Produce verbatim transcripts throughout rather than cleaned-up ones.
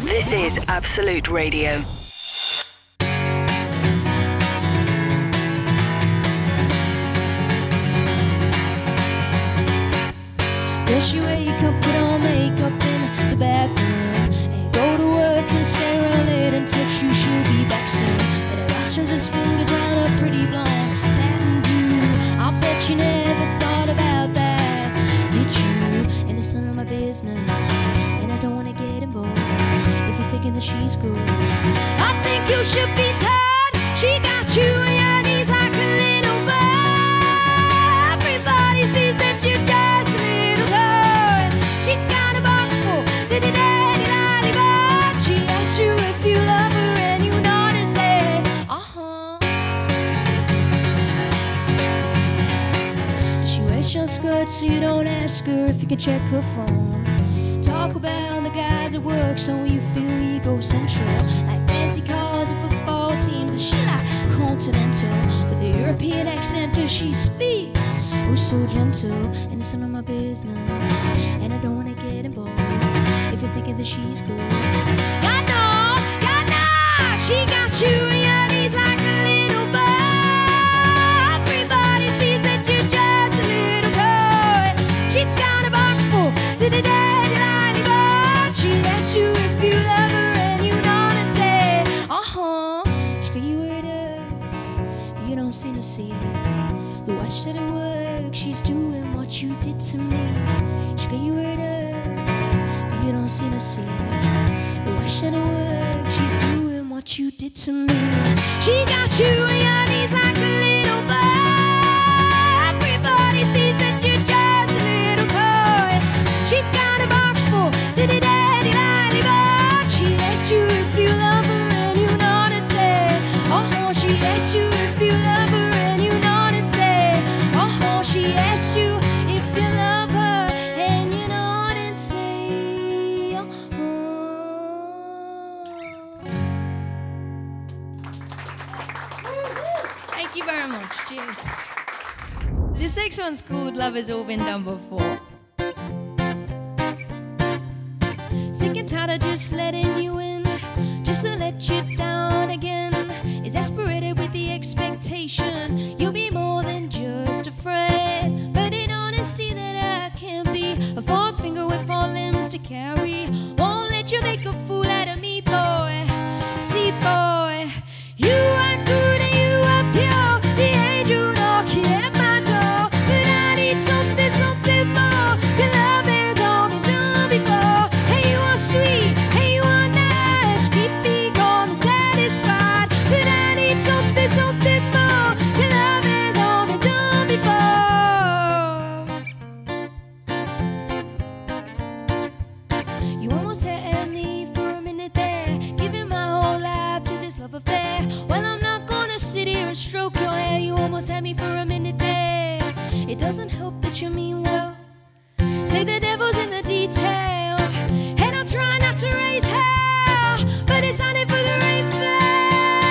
This is Absolute Radio. Does she wake up, put on makeup in the bathroom, and go to work and stay around late and text you she'll be back soon? And her boss turns his fingers on her pretty blonde Latin blue. I'll bet you never thought about that, did you? And it's none of my business, and I don't want to get involved if you're thinking that she's good. I think you should be tired. She got you on your knees like a little boy. Everybody sees that you're just a little toy. She's got a box full, did it daddy lollipop. She asks you if you love her and you nod and say, uh-huh. She wears your skirt so you don't ask her if you can check her phone. Talk about the guys at work so you feel ego-central, like fancy cars and football teams. And she like continental with a European accent. Does she speak? Oh, so gentle, and it's none of my business, and I don't want to get involved if you're thinking that she's good. God no, God no, she got you on your knees like a little boy. Everybody sees that you're just a little toy. She's got a box full, did it daddy lollipop. She asks you if you love her and you nod and say, uh-huh. She got you where it is, but you don't seem to see it. The watch that it works, she's doing what you did to me. She got you where it is, but you don't seem to see it. The watch that it works, she's doing what you did to me. She got you on your knees like a little boy. Everybody sees that you're just a little toy. She's got a box full, did it daddy lollipop. She asks you if you love her and you nod and say, uh-huh. She asks you if you love her and you nod and say, uh-huh. She asks you if you love her and you nod and say, uh-huh. Thank you very much. Cheers. This next one's called Love Has All Been Done Before. Sick and tired of just letting you in, just to let you down again. Exasperated with the expectation you'll be more than just a friend, but in honesty that I can't be a fourth finger with four limbs to carry. Won't let you make a fool out of me, boy. See, boy, you are good and you are pure, the angel knocking at my door, but I need something, something more. Your love has all been done before. Hey, you are sweet, hey, you are nice, keep me calm and satisfied, but I need something, something more. Your love has all been done before. You almost had me for a minute there, giving my whole life to this love affair. Well, I'm not gonna sit here and stroke your hair. You almost had me for a minute there. It doesn't help that you mean well. Say the devil's in the detail, and I'm trying not to raise hell, but it's on it for the rain fell.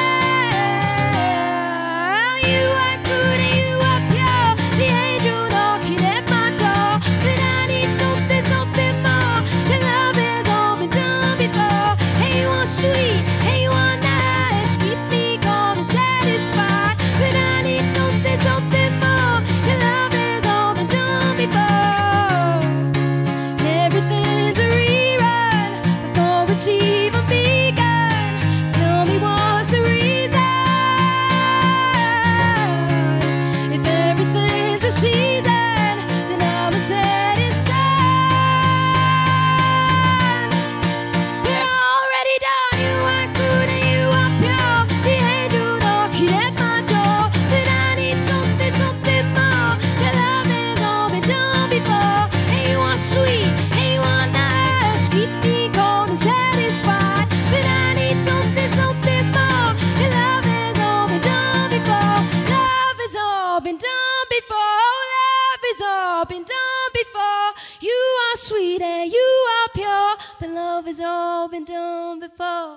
You are good and you are pure, the angel knocking at my door, but I need something, something more. Your love has all been done before. Hey, you are sweet, hey, you are nice, keep me calm and satisfied, but I need something, something more. Your love has all been done before. Everything's a rerun before it's even begun. Tell me what's the reason? If everything's a season, then I'm a setting sun. We're already done. You are good and you are pure, the angel knocking at my door, but I need something, something more. Your love has all been done before. Hey, you are sweet, hey, you are nice, keep me calm and satisfied, but I need something, something more. Your love has all been done before. Love has all been done before. Love has all been done before. You are sweet and you are pure, but love has all been done before.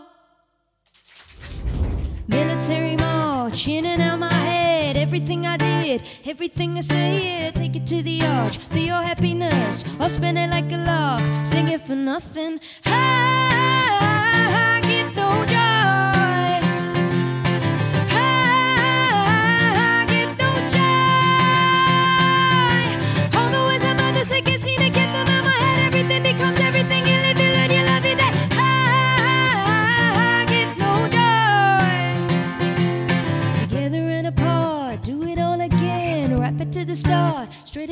Military march in and out my head. Everything I did, everything I said, take it to the arch for your happiness, or spend it like a lark, sing it for nothing. Ah,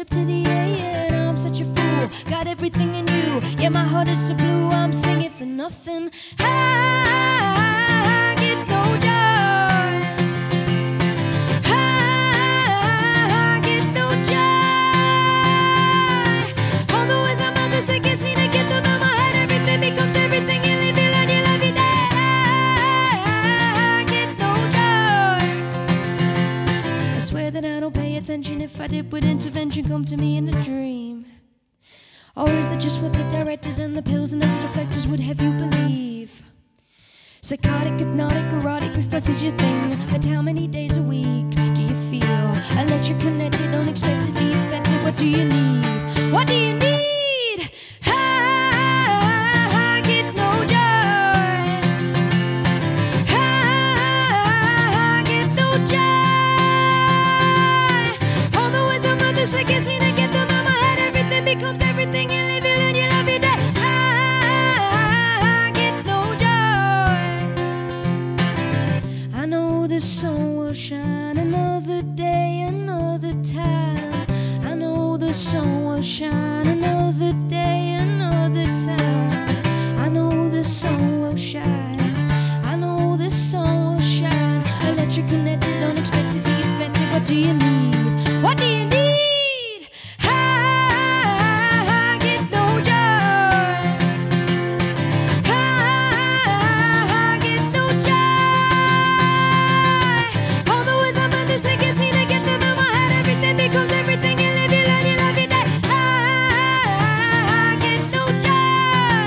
up to the A, and I'm such a fool. Got everything in you, yeah, my heart is so blue. I'm singing for nothing. I get no joy. I get no joy. All the ways I'm others, I can't seem to get them out my head. Everything becomes everything. You live your life, you love your day. I get no joy. I swear that I don't pay attention. If I did, would intervention come to me in a dream? Or is that just what the directors and the pills and the deflectors would have you believe? Psychotic, hypnotic, erotic, repress is your thing. But how many days a week do you feel electric, connected, unexpectedly affected? What do you need? What do you need? I get no joy. I get no joy. All the ways I'm others, I can't seem to get them out my head. Everything becomes everything. You live it and you love it. I get no joy. I know the sun will shine another day, another time. I know the sun will shine another day, another time. I know the sun will shine. I know the sun will shine. Electric, connected, unexpectedly affected. What do you need? What do you need? I get no joy. I get no joy. All the ways I'm others, I can't seem to get them out my head. Everything becomes everything. You live your life, you love your day. I get no joy.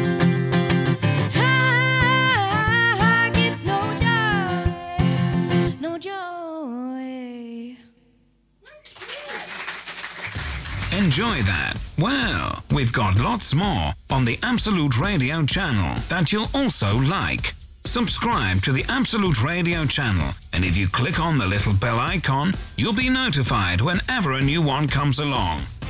I get no joy. No joy. Enjoy that? Well, we've got lots more on the Absolute Radio channel that you'll also like. Subscribe to the Absolute Radio channel, and if you click on the little bell icon, you'll be notified whenever a new one comes along.